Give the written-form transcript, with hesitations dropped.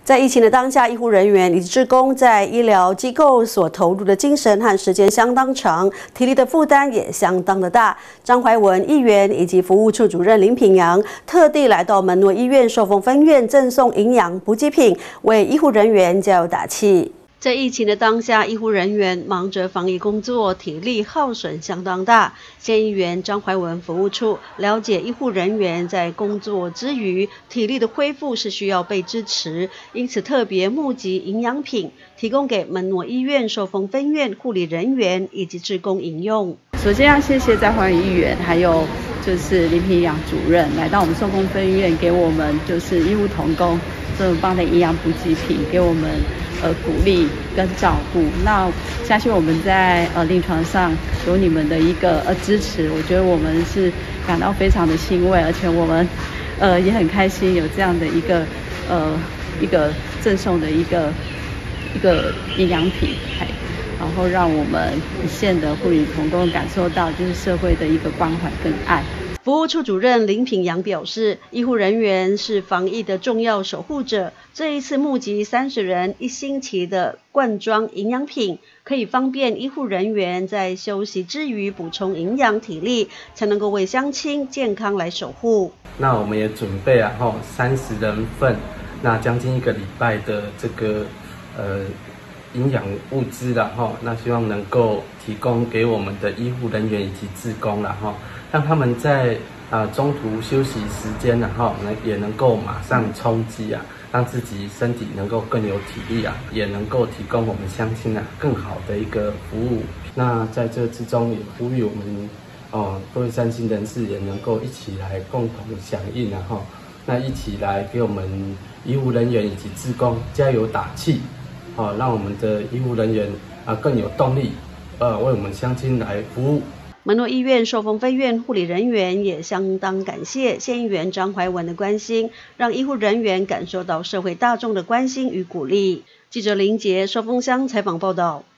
在疫情的当下，医护人员以及志工在医疗机构所投入的精神和时间相当长，体力的负担也相当的大。张怀文议员以及服务处主任林品阳特地来到门诺医院寿丰分院赠送营养补给品，为医护人员加油打气。在疫情的当下，医护人员忙着防疫工作，体力耗损相当大。县议员张怀文服务处了解医护人员在工作之余，体力的恢复是需要被支持，因此特别募集营养品，提供给门诺医院寿丰分院护理人员以及志工饮用。 首先要谢谢张怀文议员，还有就是林品阳主任来到我们寿丰分院，给我们就是医护同工这么棒的营养补给品，给我们鼓励跟照顾。那相信我们在临床上有你们的一个支持，我觉得我们是感到非常的欣慰，而且我们也很开心有这样的一个赠送的一个营养品，然后让我们一线的护理同工感受到就是社会的一个关怀跟爱。 服务处主任林品阳表示，医护人员是防疫的重要守护者。这一次募集30人1星期的罐装营养品，可以方便医护人员在休息之余补充营养体力，才能够为乡亲健康来守护。 那我们也准备30人份，那将近1个礼拜的这个营养物资啦那希望能够提供给我们的医护人员以及志工啦让他们在中途休息时间也能够马上充饥让自己身体能够更有体力也能够提供我们乡亲更好的一个服务。那在这之中也呼吁我们各位善心人士也能够一起来共同响应那一起来给我们医护人员以及志工加油打气让我们的医护人员更有动力为我们乡亲来服务。 门诺医院寿丰分院护理人员也相当感谢县议员张怀文的关心，让医护人员感受到社会大众的关心与鼓励。记者林杰寿丰乡采访报道。